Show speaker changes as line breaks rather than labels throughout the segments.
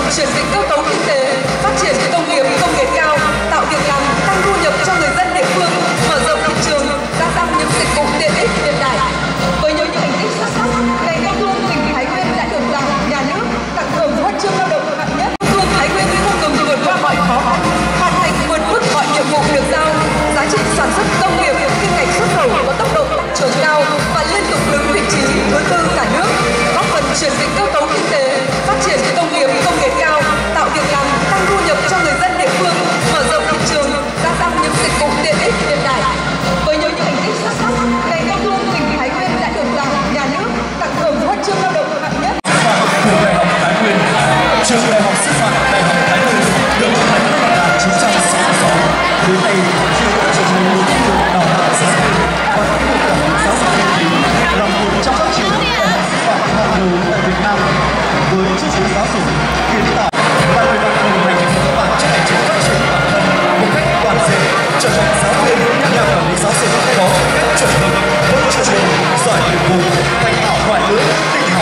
chuyển dịch cơ cấu kinh tế, phát triển công nghiệp công nghệ cao, tạo việc làm, tăng thu nhập cho người dân địa phương, mở rộng thị trường, gia tăng những dịch vụ tiện ích hiện đại. Với những thành tích xuất sắc, ngành công thương tỉnh Thái Nguyên đã được Đảng, Nhà nước tặng thưởng huân chương lao động hạng nhất. Công thương Thái Nguyên không ngừng vượt qua mọi khó khăn, hoàn thành vượt mức mọi nhiệm vụ được giao. Giá trị sản xuất công nghiệp, kim ngạch xuất khẩu có tốc độ tăng trưởng cao và liên tục đứng vị trí thứ tư cả nước, góp phần chuyển dịch cơ cấu kinh tế, phát triển công nghiệp công nghệ cao, tạo việc làm, tăng thu nhập cho người dân địa phương, mở rộng thị trường, gia tăng những dịch vụ tiện ích hiện đại. Với những thành tích xuất sắc, ngành công thương tỉnh Thái Nguyên đã được Đảng, Nhà nước tặng thưởng huân chương lao động hạng nhất.
Trường Đại học Thái Nguyên, Trường Đại học Sư phạm Đại học Thái Nguyên được thành lập năm 1966. Đến nay, trường đã trở thành một trường đào tạo giáo viên và tiếp tục quản lý giáo dục miễn phí, là một trong các trường đại học sư phạm hàng đầu tại Việt Nam. Với chương trình giáo dục kiến tạo và người bạn đồng hành với các bạn trong hành trình phát triển bản thân một cách toàn diện, trở thành giáo viên, nhà quản lý giáo dục có cách chuẩn mực, với chuyên môn, giỏi nghiệp vụ, thành thạo ngoại ngữ, tin học.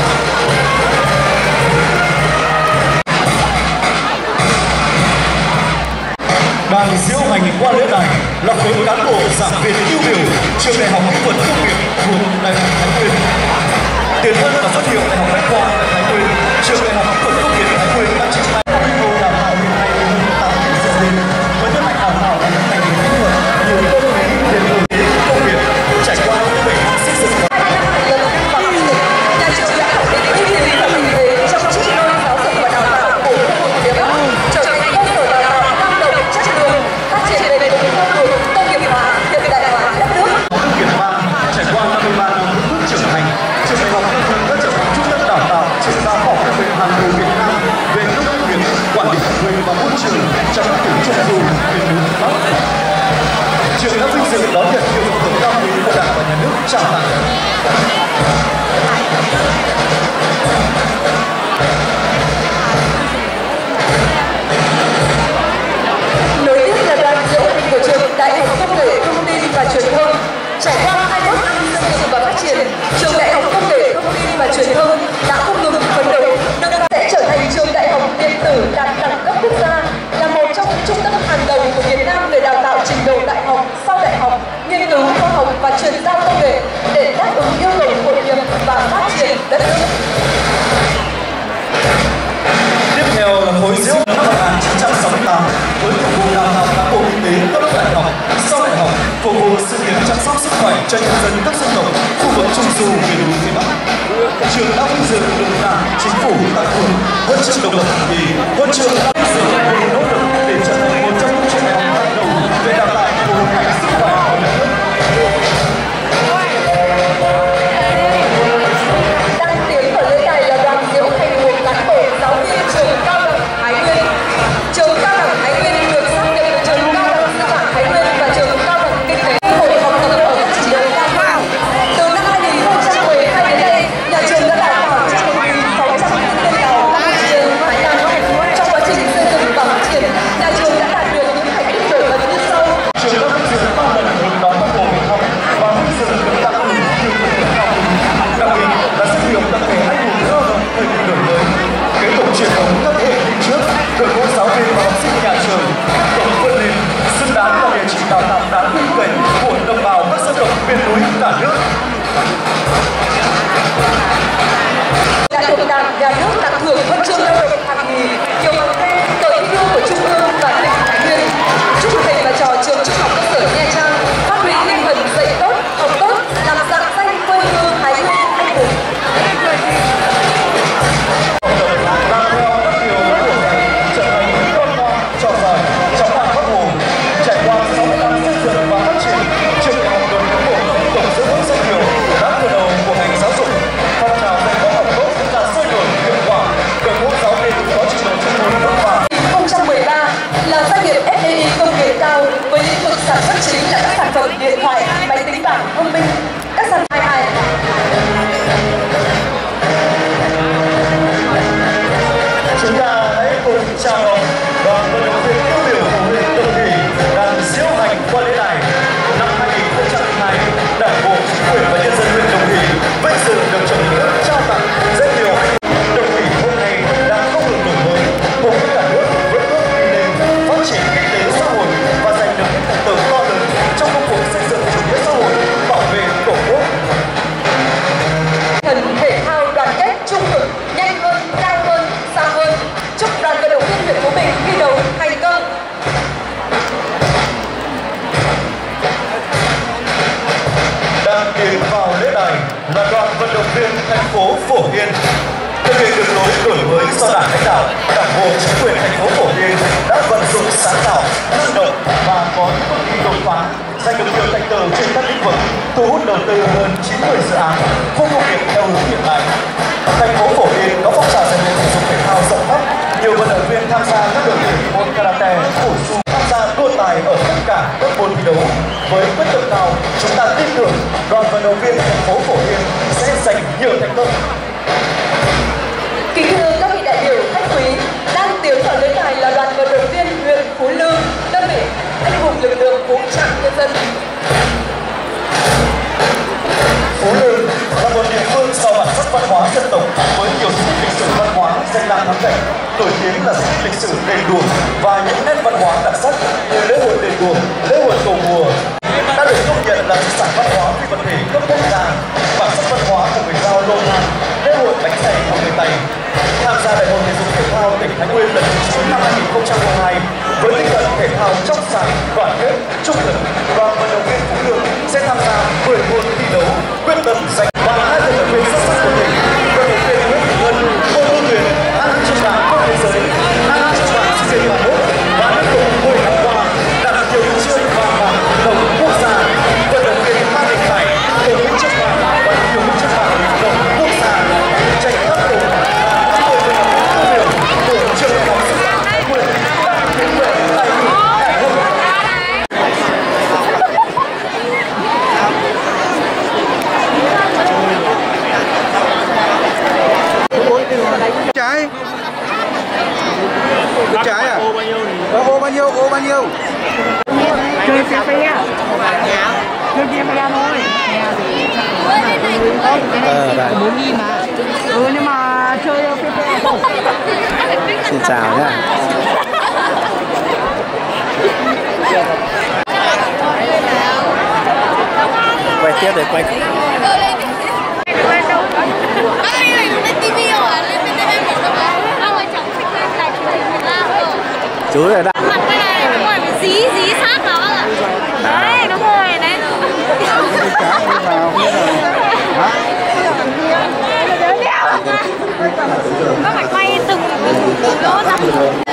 Đang diễu hành qua lễ đài là khối cán bộ giảng viên tiêu biểu trường Đại học Kỹ thuật Công nghiệp thuộc Đại học Thái Nguyên. Tiền thân là xuất hiệu Đại học Bách khoa tại Thái Nguyên, trường Đại học Kỹ thuật Công nghiệp Thái Nguyên đã triển khai các quy mô đào tạo hiện nay hơn 8.000 sinh viên với nhân mạnh đào tạo ở những ngành kỹ thuật như cơ khí, điện tử, công nghiệp, trải qua những bề học xây dựng.
Nhà trường đã khẳng định uy tín và vị thế trong chức năng giáo dục và đào tạo của khu vực phía Bắc, trở thành cơ sở đào tạo năng động, chất lượng, phát triển bền vững theo hướng công nghiệp hóa, hiện đại hóa đất nước.
Công nghiệp hóa trải qua 53 năm bước trưởng thành, trường Đại học Công thương đã trở thành trung tâm đào tạo chuyên gia khoa học công nghệ hàng đầu Việt Nam về công nghiệp, quản lý thuê và môi trường trong các tỉnh Trung Du, miền núi Bắc. Trường đã vinh dự đón nhận nhiều phần thưởng cao quý của Đảng và Nhà nước trao tặng.
Nối tiếp là đoàn diễu hành của trường Đại học Công nghệ Thông tin và Truyền thông. Trải qua 21 năm xây dựng và phát triển, trường Đại học Công nghệ Thông tin và Truyền thông đã không ngừng phấn đấu, sẽ trở thành trường đại học điện tử đạt đẳng cấp quốc gia, là một trong những trung tâm hàng đầu của Việt Nam về đào tạo trình độ đại học, sau đại học, nghiên cứu khoa học và chuyển giao công nghệ để đáp ứng yêu cầu hội nhập và phát triển đất nước.
Tiếp theo là khối diễu năm 1968 với nhiệm vụ đào tạo cán bộ kinh tế cấp đại học, sau đại học, phục vụ sự nghiệp chăm sóc sức khỏe cho nhân dân các dân tộc khu vực Trung Du, miền núi phía Bắc. Trường đã vinh dự được Đảng, Chính phủ tặng thưởng huân chương độc lập hạng nhì, huân chương vinh dự về nỗ lực để trở thành một trong những trường đại học hàng đầu về đào tạo của ngành sức khỏe của nhà nước.
Đang tiến vào lễ đài là đoàn diễu hành của cán bộ giáo viên trường Cao đẳng Thái Nguyên. Trường Cao đẳng Thái Nguyên được xác định là trường Cao đẳng Sư phạm Thái Nguyên và trường Cao đẳng Kinh tế hội học tập ở các chỉ tiêu cao. Từ năm 2012 đến nay, nhà trường đã đào tạo trên 1.600 sinh viên Lào, Campuchia, Thái Lan. Trong quá trình xây dựng và phát triển, nhà trường đã đạt được những thành tích nổi bật như sau.
Trường đã vinh dự 3 lần được đón Bác Hồ về thăm và vinh dự được tặng thưởng nhiều phần thưởng cao quý, đặc biệt là danh hiệu tập thể anh hùng lao động thời kỳ đổi mới, kế tục truyền thống các thế hệ đi trước, đội ngũ giáo viên và học sinh nhà trường tổng vươn lên xứng đáng là địa chỉ đào tạo đáng tin cậy của đồng bào các dân tộc miền núi cả nước.
Đã được Đảng, Nhà nước tặng thưởng huân chương lao động hạng nhì, nhiều bằng khen, cờ thi đua của Trung ương và tỉnh Thái Nguyên. Chúc thầy và trò trường Trung học cơ sở Nha Trang phát huy tinh thần dạy tốt, học tốt, làm dạng danh quê hương Thái Nguyên anh hùng.
Làm theo các điều bác Hồ dạy, trở thành những con ngoan, trò giỏi trong hàng Bác Hồ. Trải qua 60 năm xây dựng và phát triển, trường đại học được cán bộ tổng giữ vững danh hiệu đã từ đầu của ngành giáo dục. Phong trào dạy tốt học tốt diễn ra sôi nổi hiệu quả, đội ngũ giáo viên có trình độ chuyên môn vững vàng.
2013 là doanh nghiệp FDI công nghệ cao với lĩnh vực sản xuất chính là các sản phẩm điện thoại, máy tính bảng thông minh, các sản phẩm
Chúng ta hãy cùng chào đón đoàn vận động viên tiêu biểu của huyện Đồng Thủy đang diễu hành qua lễ đài. Năm 2002, Đảng bộ, Chính quyền và nhân dân huyện Đồng Thủy vinh dự được Chủ tịch nước trao tặng danh hiệu Đồng Thủy hôm nay đang không ngừng đổi mới, giành được nhiều thành tựu trên các lĩnh vực, thu hút đầu tư hơn 90 dự án, khu công nghiệp theo hướng hiện đại. Thành phố Phổ Yên có phong trào rèn luyện thể dục thể thao rộng khắp, nhiều vận động viên tham gia các đội tuyển môn karate, wushu, tham gia đua tài ở tất cả các môn thi đấu. Với quyết tâm cao, chúng ta tin tưởng đoàn vận động viên thành phố Phổ Yên sẽ giành nhiều thành công.
Kính thưa các vị đại biểu khách quý, đang tiến vào lễ đài là đoàn vận động viên huyện Phú Lương, đơn vị anh hùng lực lượng vũ trang nhân dân.
Phú Lương là một địa phương giàu bản sắc văn hóa dân tộc với nhiều di tích lịch sử văn hóa danh lam thắng cảnh, nổi tiếng là di tích lịch sử đền Đuồng và những nét văn hóa đặc sắc như lễ hội đền Đuồng, lễ hội cầu mùa đã được công nhận là di sản văn hóa phi vật thể cấp quốc gia. Bản sắc văn hóa của người Dao Lô Lan, lễ hội bánh xèo của người Tây. Tham gia Đại hội thể dục thể thao tỉnh Thái Nguyên lần thứ 9 năm 2022 với tinh thần thể thao trong sáng, đoàn kết, trung thực, đoàn vận động viên Phú Lương sẽ tham gia 10 môn thi đấu, quyết tâm giành và 2 vận động viên xuất sắc của tỉnh, vận động viên Nguyễn Thị Ngân, Ngô Thu Huyền, hạng nhất trong bảng quốc thế giới, hạng nhất trong bảng SEA Games 31 và liên tục 10 năm qua đạt nhiều huy chương vàng bạc đồng quốc gia. Vận động viên Phan Đình Khải được huy chương vàng và nhiều huy chương vàng đồng quốc gia. Tranh khắc phục trường đại học sư phạm Thái Nguyên đạt đến nguyện tại Đại hội.
Trái trái à? Ô bao nhiêu? Ô bao nhiêu?
Chơi xe xe chơi game ra thôi. Cái này chỉ có 4.000 mà. Nhưng mà chơi phê phê không.
Xin chào nhá. Quay tiếp để quay. Chú rồi đó.
Mặt cái này đúng rồi, phải dí sát nó ạ. Đấy, đúng rồi, đấy. Nó phải quay từng lỗ ra.